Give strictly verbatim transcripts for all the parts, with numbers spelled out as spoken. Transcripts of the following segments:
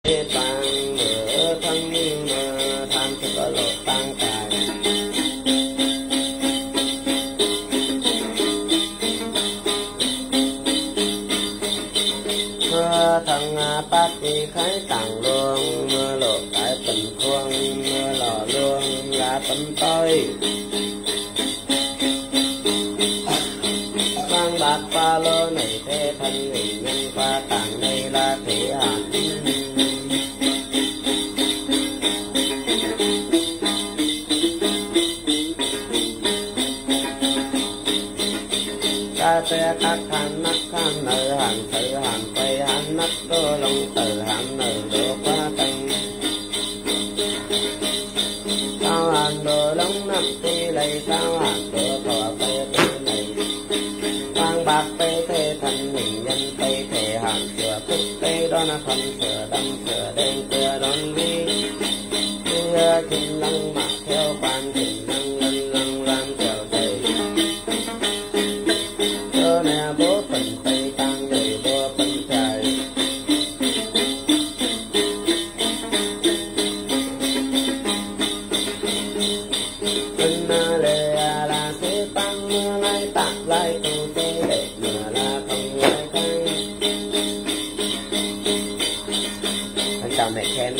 tăng nửa thân tham thức lộ tăng tài thần bát đi khái tặng luôn lộ tại tình khuôn lò luôn là tâm tôi mang bạc pha lô này thế thân hình nhân qua tặng đây là thế hạn ta sẽ các hành nắc hành nợ hành tự hành quay hành nắc đô lòng tự hành nợ đô qua tăng sao hành đồ lông nắp ti lấy sao hành đồ thọ phê tư này vang bạc phê thế thành hình nhân tây thể hành sửa thức tây đó là phần sửa đâm sửa đen sửa đón vi sửa kinh lăng mặc theo quan kinh lăng lăng lăng lăng theo thầy cho nè bố phần tây tăng người bố phần trời bên lệ là sẽ tăng lại tặng lại tu tế để mà là không lại cây anh chào mẹ khen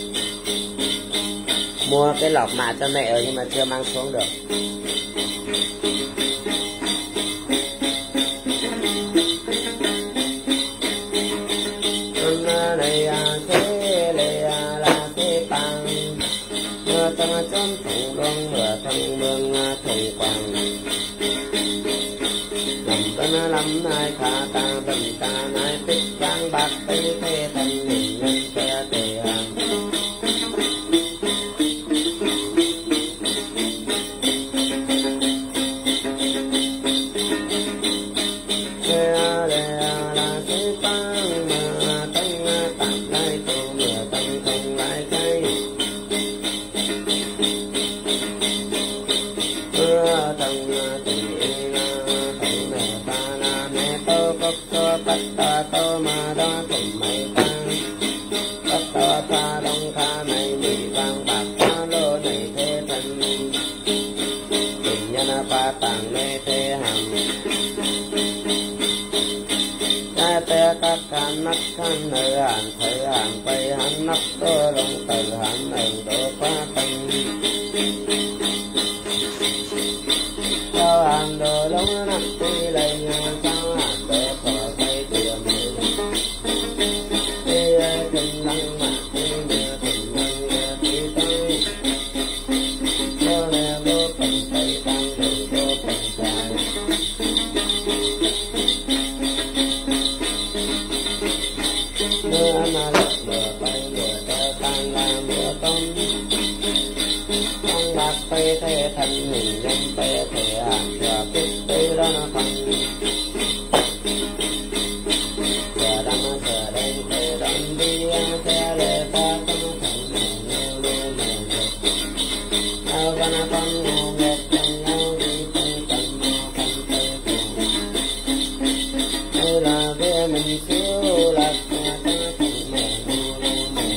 mua cái lọc mạ cho mẹ rồi nhưng mà chưa mang xuống được. Tâm chốn thủ đông mưa thân mương thùng quang lầm tân lâm nai tha ta bình ta nai tích vang bạc tây thế thành hình nhân xe tề hàng xe lệ là xe tăng mà tăng tạm lai tu mưa tăng không lại cây thần tình thần mẹ ta na mẹ tô cốc tô bát ta tô ma đó cùng mày tăng bát ta ta đông kha này mì vang bạc ta lô này thế thân tình nhân pha tàng mê thế hằng ta te các can nắc can nợ hàn thời hàn quay hắn nắp tô đông từ hắn nợ đô pha tăng sao hàng đồ lông nắp ti lấy sao hàng đồ thọ cây tìa mì ti kinh lăng mạc ti mìa tình lăng mìa ti tây cho lè bố phần tây tăng người bố phần dài mưa mà lợt mưa bay mưa tơ tăng là mưa tông bạc phê thế thành hình nhân phê thế hạng và kích tây đó nó phần giờ đâm giờ đen phê đâm đi xe lệ ta không thành mẹ nhau đưa mẹ ngược ao ra nó con ngô ngược chân nhau đi tây tầm mò phân tây cùng đây là về mình siêu lạc nhà ta thành mẹ ngô ngô mẹ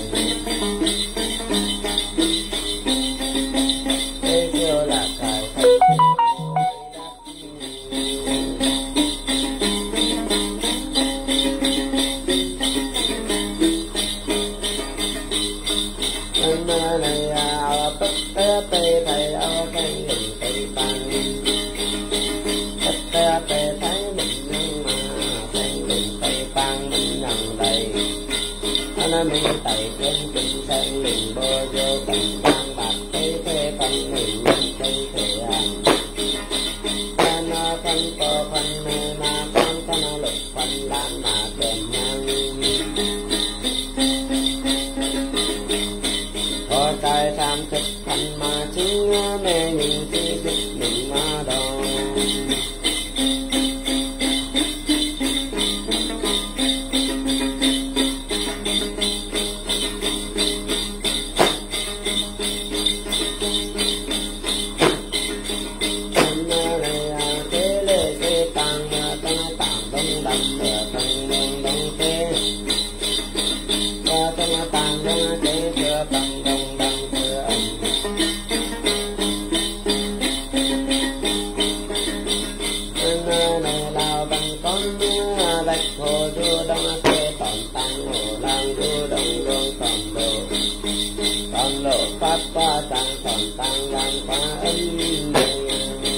tê thầy áo cây hình tây tăng tất cả tê thấy mình nhưng mà thấy mình tây tăng mình nằm đầy anh mình tây trên kinh xây mình bơ vô tầng tăng bạc tây thế tăng mình nhân tây thế hàng anh phân tô phân mê ma con con lục phân lan mà kèm mang có trai tham thức thành mà chính mẹ nhìn khi thích mình mà đâu thế lệ thế tăng tăng tăng đông đầm thân mương đông thế tàng đông chế xưa bằng đông bằng xưa này lao bằng con mưa bạch hồ du đông kê tòn tăng hồ lang du đông đông tòn đồ tòn lộ pháp qua tăng tòn tăng lang phá ân